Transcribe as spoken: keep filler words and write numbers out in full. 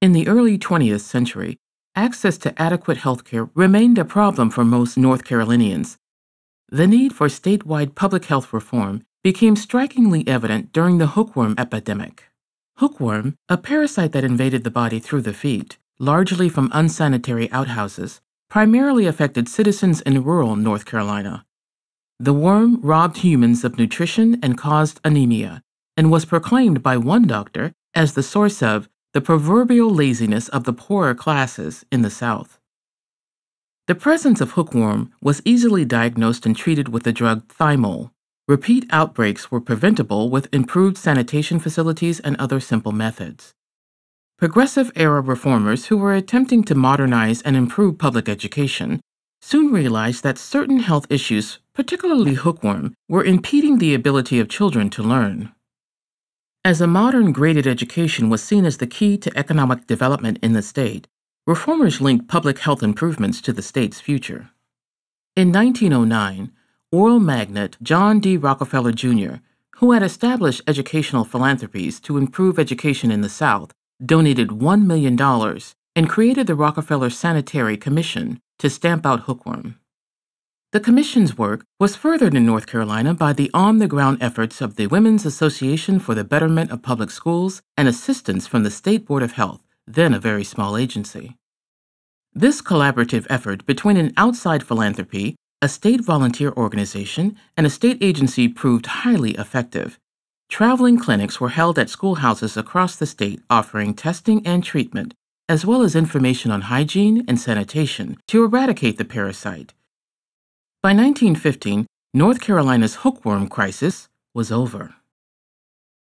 In the early twentieth century, access to adequate health care remained a problem for most North Carolinians. The need for statewide public health reform became strikingly evident during the hookworm epidemic. Hookworm, a parasite that invaded the body through the feet, largely from unsanitary outhouses, primarily affected citizens in rural North Carolina. The worm robbed humans of nutrition and caused anemia, and was proclaimed by one doctor as the source of the proverbial laziness of the poorer classes in the South. The presence of hookworm was easily diagnosed and treated with the drug thymol. Repeat outbreaks were preventable with improved sanitation facilities and other simple methods. Progressive-era reformers who were attempting to modernize and improve public education soon realized that certain health issues, particularly hookworm, were impeding the ability of children to learn. As a modern graded education was seen as the key to economic development in the state, reformers linked public health improvements to the state's future. In nineteen oh nine, oil magnate John D. Rockefeller Junior, who had established educational philanthropies to improve education in the South, donated one million dollars and created the Rockefeller Sanitary Commission to stamp out hookworm. The commission's work was furthered in North Carolina by the on-the-ground efforts of the Women's Association for the Betterment of Public Schools and assistance from the State Board of Health, then a very small agency. This collaborative effort between an outside philanthropy, a state volunteer organization, and a state agency proved highly effective. Traveling clinics were held at schoolhouses across the state offering testing and treatment, as well as information on hygiene and sanitation to eradicate the parasite. By nineteen fifteen, North Carolina's hookworm crisis was over.